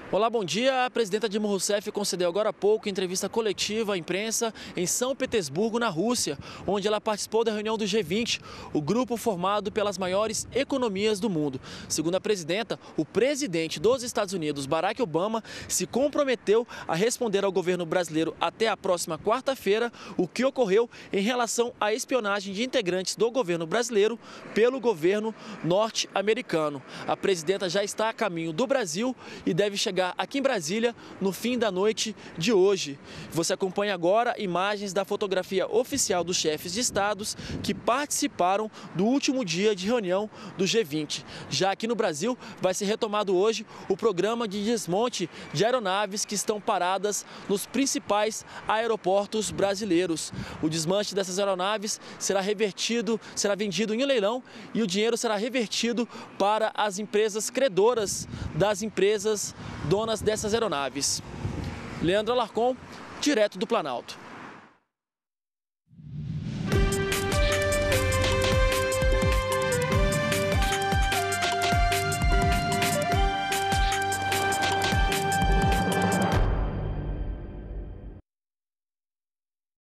Olá, bom dia. A presidenta Dilma Rousseff concedeu agora há pouco entrevista coletiva à imprensa em São Petersburgo, na Rússia, onde ela participou da reunião do G20, o grupo formado pelas maiores economias do mundo. Segundo a presidenta, o presidente dos Estados Unidos, Barack Obama, se comprometeu a responder ao governo brasileiro até a próxima quarta-feira o que ocorreu em relação à espionagem de integrantes do governo brasileiro pelo governo norte-americano. A presidenta já está a caminho do Brasil e deve chegar aqui em Brasília no fim da noite de hoje. Você acompanha agora imagens da fotografia oficial dos chefes de estados que participaram do último dia de reunião do G20. Já aqui no Brasil vai ser retomado hoje o programa de desmonte de aeronaves que estão paradas nos principais aeroportos brasileiros. O desmanche dessas aeronaves será vendido em um leilão e o dinheiro será revertido para as empresas credoras das empresas donas dessas aeronaves. Leandro Alarcon, direto do Planalto.